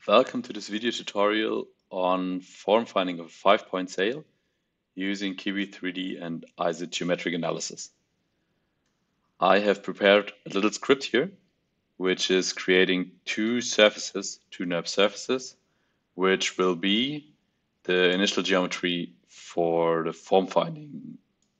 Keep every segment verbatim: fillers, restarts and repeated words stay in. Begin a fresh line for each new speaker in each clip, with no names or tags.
Welcome to this video tutorial on form finding of a five-point sail using Kiwi three D and Isogeometric Analysis. I have prepared a little script here, which is creating two surfaces, two NURB surfaces, which will be the initial geometry for the form finding.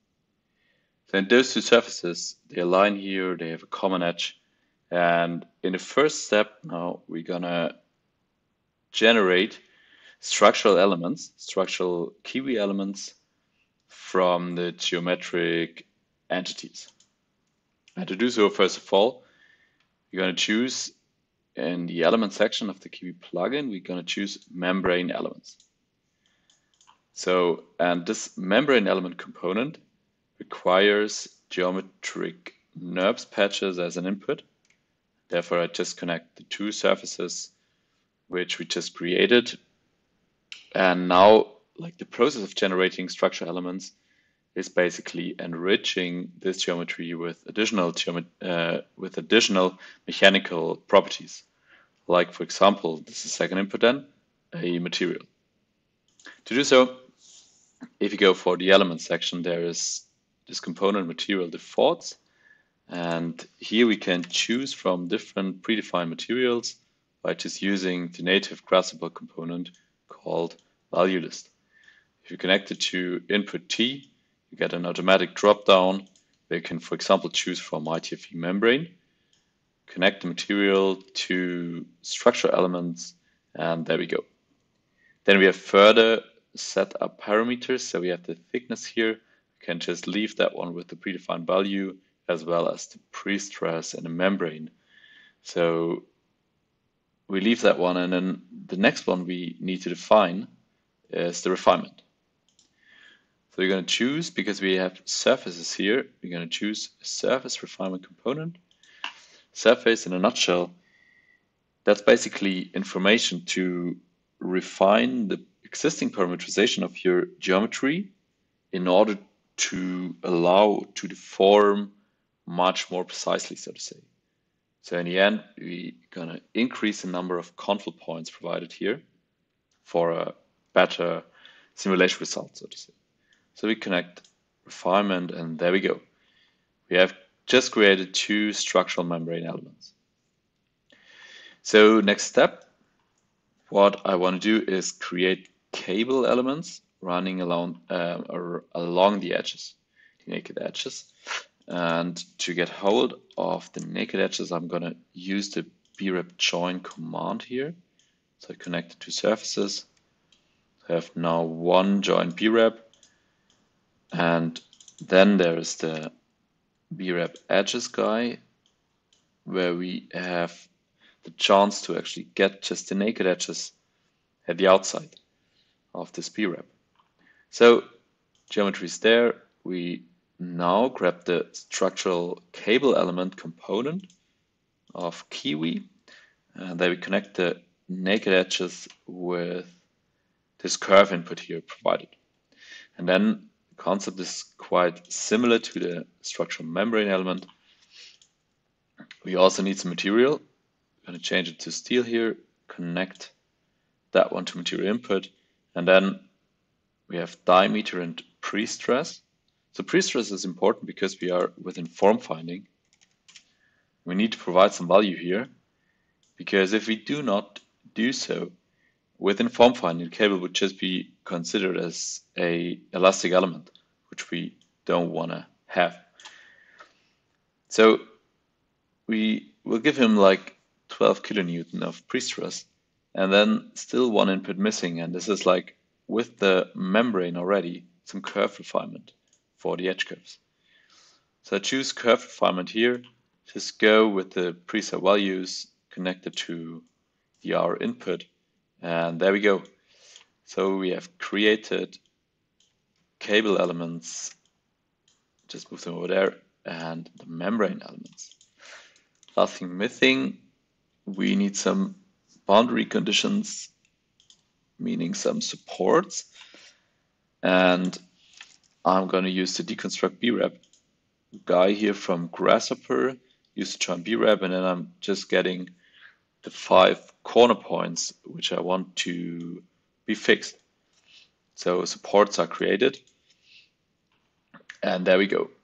Then those two surfaces, they align here, they have a common edge, and in the first step now we're gonna generate structural elements, structural Kiwi elements from the geometric entities. And to do so, first of all, we're going to choose in the element section of the Kiwi plugin, we're going to choose membrane elements. So, and this membrane element component requires geometric NURBS patches as an input. Therefore, I just connect the two surfaces which we just created. And now, like the process of generating structure elements is basically enriching this geometry with additional uh, with additional mechanical properties. Like, for example, this is second input then, a material. To do so, if you go for the element section, there is this component material defaults. And here we can choose from different predefined materials by just using the native grasshopper component called value list. If you connect it to input T, you get an automatic drop-down where you can, for example, choose from I T F E membrane, connect the material to structure elements, and there we go. Then we have further set up parameters. So we have the thickness here. We can just leave that one with the predefined value, as well as the pre-stress and the membrane. So we leave that one, and then the next one we need to define is the refinement. So we're going to choose, because we have surfaces here, we're going to choose a surface refinement component. Surface, in a nutshell, that's basically information to refine the existing parameterization of your geometry in order to allow to deform much more precisely, so to say. So in the end, we're going to increase the number of control points provided here for a better simulation result, so to say. So we connect refinement, and there we go. We have just created two structural membrane elements. So next step, what I want to do is create cable elements running along, uh, or along the edges, the naked edges. And to get hold of the naked edges, I'm going to use the B rep join command here. So I connect the two surfaces. I have now one join B rep. And then there is the B rep edges guy, where we have the chance to actually get just the naked edges at the outside of this B rep. So geometry is there. We now grab the structural cable element component of Kiwi, and then we connect the naked edges with this curve input here provided. And then the concept is quite similar to the structural membrane element. We also need some material. I'm going to change it to steel here, connect that one to material input, and then we have diameter and pre-stress. So pre-stress is important because we are within form finding. We need to provide some value here, because if we do not do so, within form finding, the cable would just be considered as a elastic element, which we don't want to have. So we will give him like twelve kilonewton of pre-stress, and then still one input missing, and this is like with the membrane already, some curve refinement for the edge curves. So I choose curve refinement here, just go with the preset values connected to the R input, and there we go. So we have created cable elements, just move them over there, and the membrane elements. Last thing missing, we need some boundary conditions, meaning some supports, and I'm going to use the deconstruct B rep guy here from Grasshopper, use the join B rep, and then I'm just getting the five corner points which I want to be fixed. So supports are created, and there we go.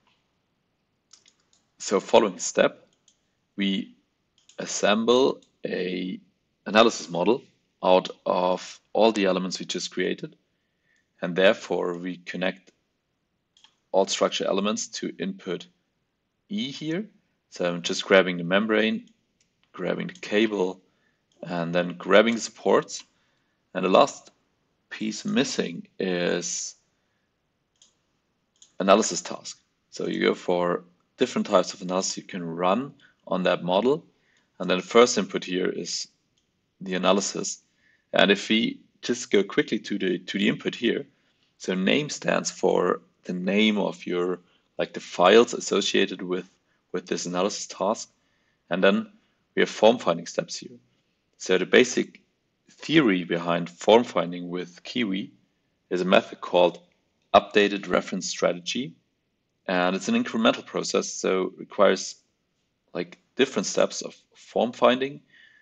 So following step, we assemble a analysis model out of all the elements we just created, and therefore we connect all structure elements to input E here. So I'm just grabbing the membrane, grabbing the cable, and then grabbing the supports. And the last piece missing is analysis task. So you go for different types of analysis you can run on that model. And then the first input here is the analysis. And if we just go quickly to the to the input here, so name stands for the name of your, like the files associated with, with this analysis task. And then we have form finding steps here. So the basic theory behind form finding with Kiwi is a method called updated reference strategy. And it's an incremental process, so it requires like different steps of form finding.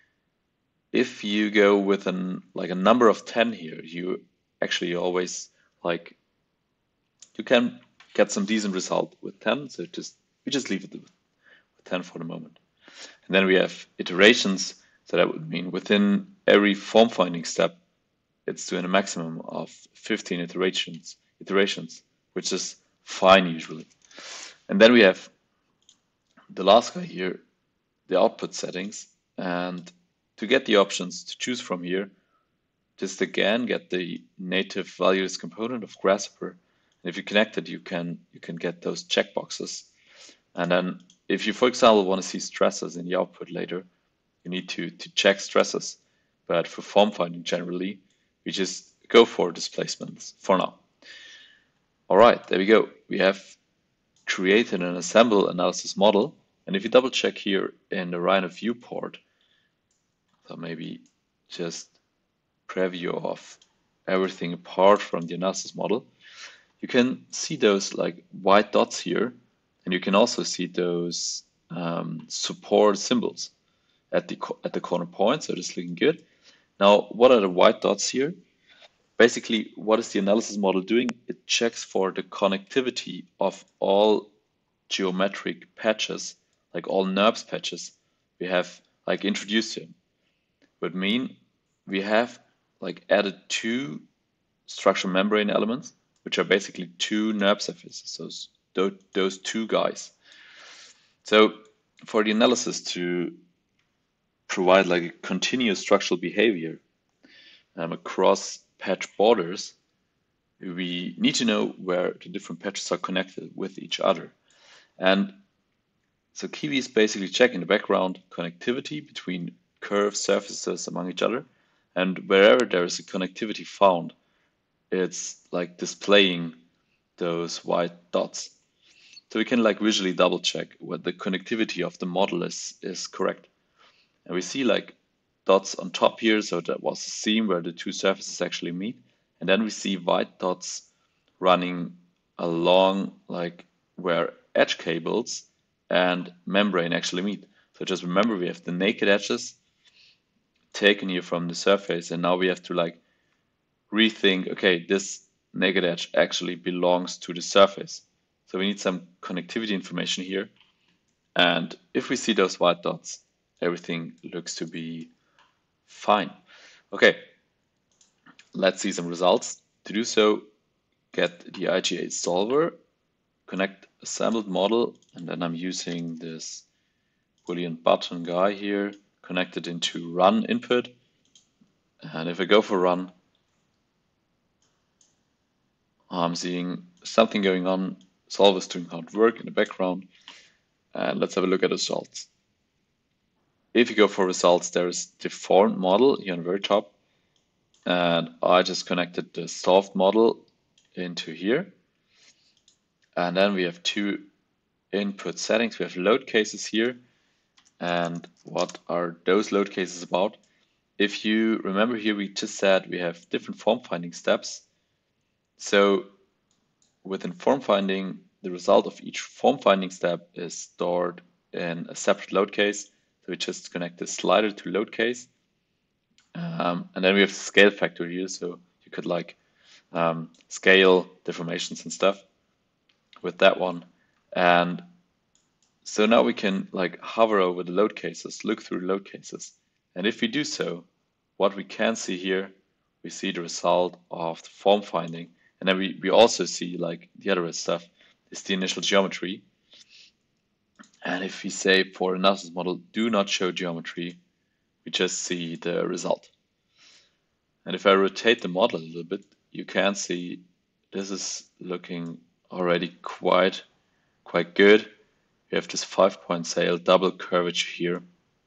If you go with an like a number of ten here, you actually always like you can get some decent result with ten. So just we just leave it with ten for the moment. And then we have iterations. So that would mean within every form finding step, it's doing a maximum of fifteen iterations, iterations, which is fine usually. And then we have the last guy here, the output settings. And to get the options to choose from here, just again get the native values component of Grasshopper. And if you connect it, you can you can get those checkboxes. And then if you, for example, want to see stresses in the output later, you need to, to check stresses. But for form finding generally, we just go for displacements for now. All right, there we go. We have created an assemble analysis model. And if you double check here in the Rhino viewport, so maybe just preview of everything apart from the analysis model, you can see those like white dots here, and you can also see those um, support symbols at the at the corner point. So it's looking good. Now, what are the white dots here? Basically, what is the analysis model doing? It checks for the connectivity of all geometric patches, like all NURBS patches we have like introduced here. Would mean we have like added two structural membrane elements, which are basically two NURB surfaces, so those, those two guys. So for the analysis to provide like a continuous structural behavior um, across patch borders, we need to know where the different patches are connected with each other. And so Kiwi is basically checking the background connectivity between curved surfaces among each other. And wherever there is a connectivity found, it's like displaying those white dots. So we can like visually double check whether the connectivity of the model is, is correct. And we see like dots on top here. So that was the seam where the two surfaces actually meet. And then we see white dots running along like where edge cables and membrane actually meet. So just remember, we have the naked edges taken here from the surface, and now we have to like rethink, okay, this naked edge actually belongs to the surface. So we need some connectivity information here. And if we see those white dots, everything looks to be fine. Okay, let's see some results. To do so, get the I G A solver, connect assembled model, and then I'm using this Boolean button guy here, connected into run input. And if I go for run, I'm seeing something going on. Solver is doing hard work in the background. And let's have a look at the results. If you go for results, there is the formed model here on the very top. And I just connected the solved model into here. And then we have two input settings. We have load cases here. And what are those load cases about? If you remember here, we just said we have different form finding steps. So within form finding, the result of each form finding step is stored in a separate load case. So we just connect the slider to load case. Um, and then we have the scale factor here, so you could like um, scale deformations and stuff with that one. And so now we can like hover over the load cases, look through load cases. And if we do so, what we can see here, we see the result of the form finding. And then we, we also see like the other stuff is the initial geometry. And if we say for analysis model, do not show geometry, we just see the result. And if I rotate the model a little bit, you can see this is looking already quite, quite good. We have this five-point sail, double curvature here.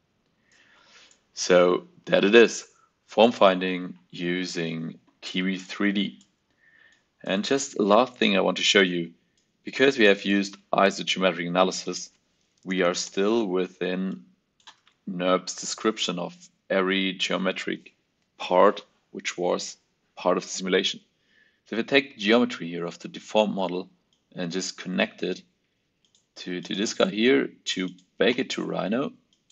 So that it is, form finding using Kiwi three D. And just a last thing I want to show you, because we have used isogeometric analysis, we are still within NURBS description of every geometric part which was part of the simulation. So if I take the geometry here of the deformed model and just connect it to, to this guy here to bake it to Rhino,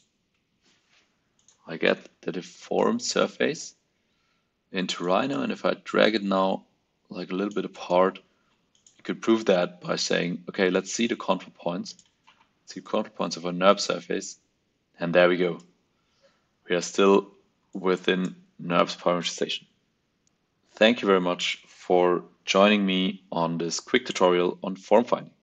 I get the deformed surface into Rhino, and if I drag it now like a little bit apart, you could prove that by saying, okay, let's see the contour points, see contour points of our NURB surface, and there we go. We are still within NURBS parameterization. Thank you very much for joining me on this quick tutorial on form finding.